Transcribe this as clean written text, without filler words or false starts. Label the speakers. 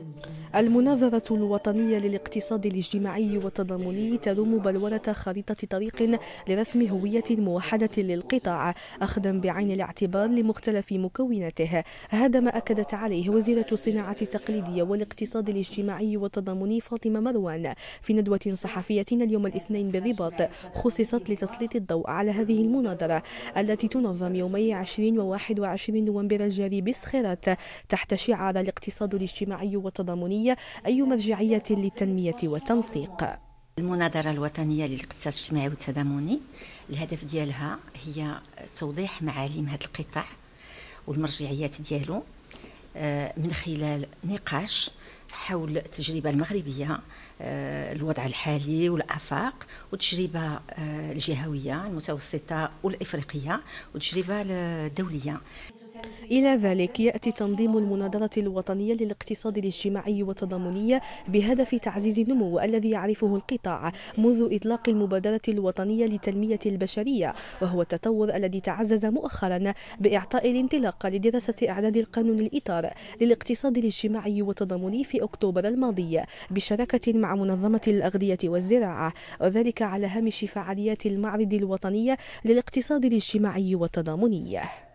Speaker 1: المناظرة الوطنية للاقتصاد الاجتماعي والتضامني ترم بلورة خريطة طريق لرسم هوية موحدة للقطاع أخذا بعين الاعتبار لمختلف مكوناته. هذا ما أكدت عليه وزيرة الصناعة التقليدية والاقتصاد الاجتماعي والتضامني فاطمة مروان في ندوة صحفية اليوم الاثنين بالرباط خصصت لتسليط الضوء على هذه المناظرة التي تنظم يومي 20 و 21 نوفمبر الجاري بسخيرات تحت شعار الاقتصاد الاجتماعي والتضامني أي مرجعية للتنمية والتنسيق.
Speaker 2: المناظرة الوطنية للاقتصاد الاجتماعي والتضامني الهدف ديالها هي توضيح معالم هذا القطاع والمرجعيات ديالو من خلال نقاش حول التجربة المغربية، الوضع الحالي والآفاق، والتجربة الجهوية المتوسطة والإفريقية، والتجربة الدولية.
Speaker 1: إلى ذلك يأتي تنظيم المناظرة الوطنية للاقتصاد الاجتماعي والتضامني بهدف تعزيز النمو الذي يعرفه القطاع منذ إطلاق المبادرة الوطنية للتنمية البشرية، وهو التطور الذي تعزز مؤخرا بإعطاء الانطلاق لدراسة إعداد القانون الإطار للاقتصاد الاجتماعي والتضامني في أكتوبر الماضي بشراكة مع منظمة الأغذية والزراعة، وذلك على هامش فعاليات المعرض الوطني للاقتصاد الاجتماعي والتضامني.